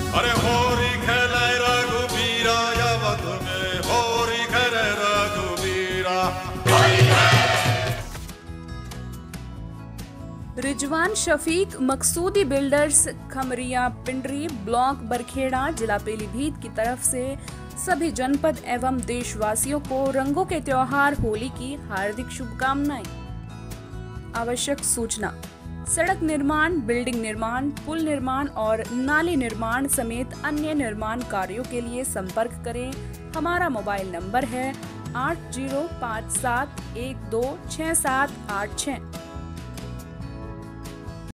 अरे होरी खेले रघुबीरा अवध में, होरी खेले रघुबीरा। रिजवान शफीक मकसूदी बिल्डर्स खमरिया पिंडरी ब्लॉक बरखेड़ा जिला पीलीभीत की तरफ से सभी जनपद एवं देशवासियों को रंगों के त्योहार होली की हार्दिक शुभकामनाएं। आवश्यक सूचना: सड़क निर्माण, बिल्डिंग निर्माण, पुल निर्माण और नाली निर्माण समेत अन्य निर्माण कार्यों के लिए संपर्क करें। हमारा मोबाइल नंबर है 8057126786।